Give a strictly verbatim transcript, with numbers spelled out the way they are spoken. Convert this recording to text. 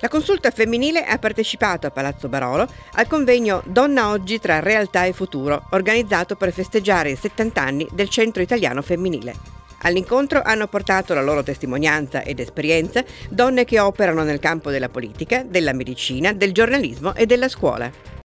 La Consulta Femminile ha partecipato a Palazzo Barolo al convegno Donna Oggi tra realtà e futuro, organizzato per festeggiare i settanta anni del Centro Italiano Femminile. All'incontro hanno portato la loro testimonianza ed esperienza donne che operano nel campo della politica, della medicina, del giornalismo e della scuola.